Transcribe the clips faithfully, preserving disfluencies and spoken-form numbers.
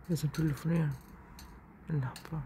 Wir sind telefonieren. Der Nachbar.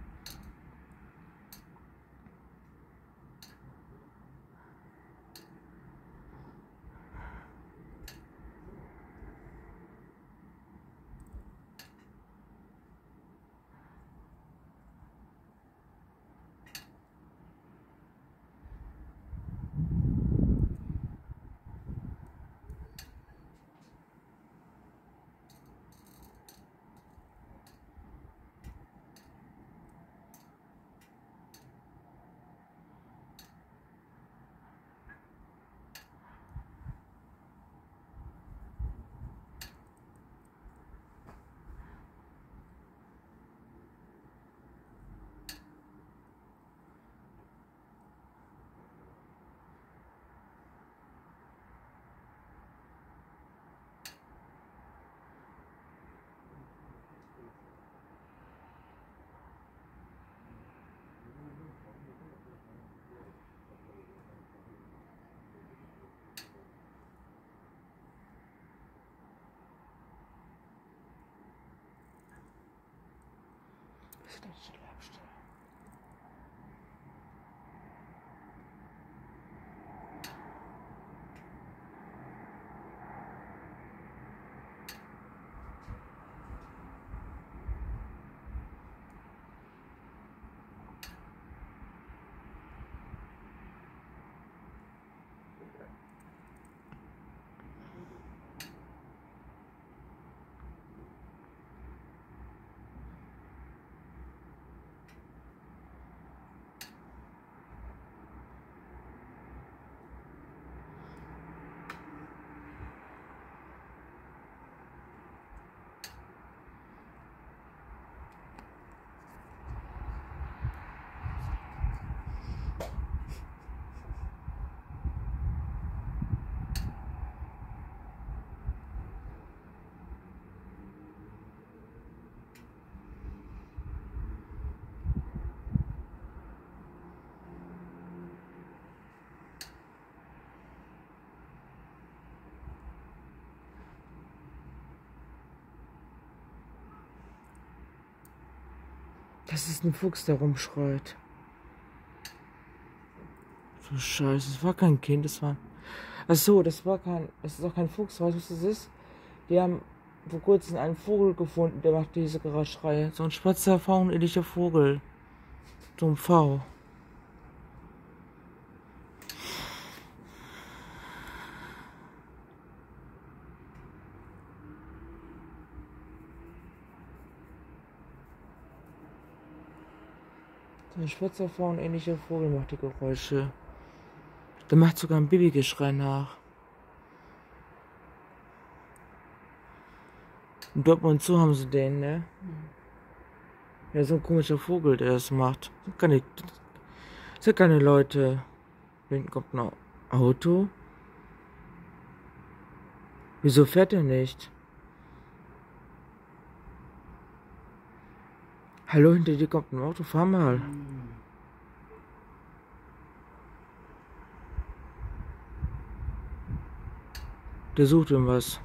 Das ist ein Fuchs, der rumschreit. So Scheiße, es war kein Kind, das war... Ach so, das war kein... Es ist auch kein Fuchs, weißt du, was das ist? Die haben vor kurzem einen Vogel gefunden, der macht diese Geräuschreihe. So ein schwarzer, faunähnlicher Vogel. So ein V. So ein schwarzer, faunähnlicher Vogel macht die Geräusche. Der macht sogar ein Babygeschrei nach. Und dort und zu haben sie den, ne? Ja, so ein komischer Vogel, der das macht. Das sind keine, das sind keine Leute. Hinten kommt ein Auto. Wieso fährt er nicht? Hallo, hinter dir kommt ein Auto, fahr mal. Der sucht irgendwas.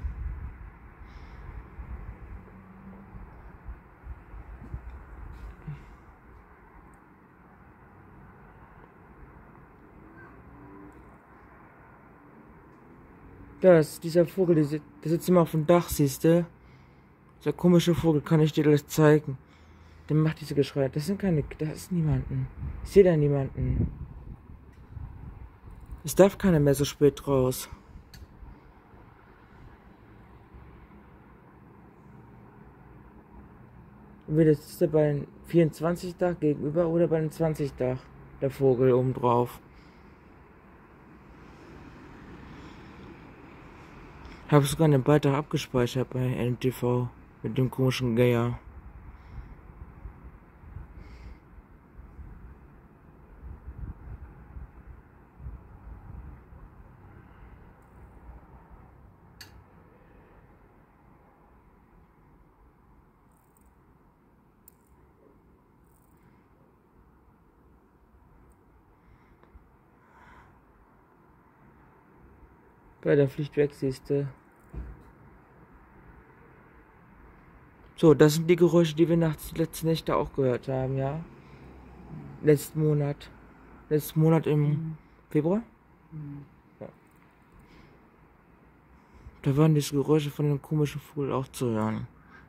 Das, dieser Vogel, der, sit- der sitzt immer auf dem Dach, siehst du? Dieser komische Vogel, kann ich dir gleich zeigen. Der macht diese Geschrei. Das sind keine, da ist niemanden. Ich sehe da niemanden. Es darf keiner mehr so spät raus. Entweder sitzt er bei dem vierundzwanzig Dach gegenüber oder bei dem zwanzig Dach. Der Vogel oben drauf. Habe sogar einen Beitrag abgespeichert bei N T V mit dem komischen Geier. Bei der Pflicht weg, siehst du. So, das sind die Geräusche, die wir nachts die letzten Nächte auch gehört haben, ja. Letzten Monat. Letzten Monat im mhm. Februar? Mhm. Ja. Da waren diese Geräusche von dem komischen Vogel auch zu hören.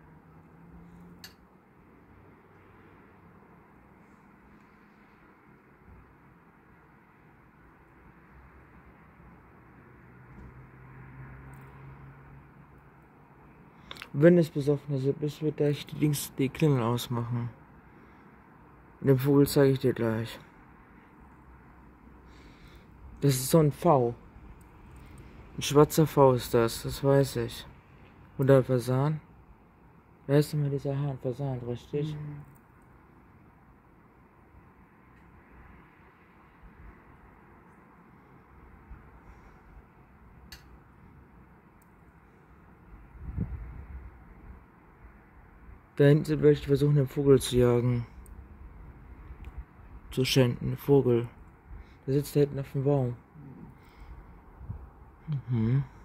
Wenn es besoffen ist, wird gleich die Dings die Klingel ausmachen. Den Vogel zeige ich dir gleich. Das ist so ein V. Ein schwarzer V ist das, das weiß ich. Oder Fasan. Wer ist denn mal dieser Hahn? Fasan, richtig? Mhm. Da hinten sind welche, die versuchen, den Vogel zu jagen. Zu schänden, Vogel. Der sitzt da hinten auf dem Baum. Mhm.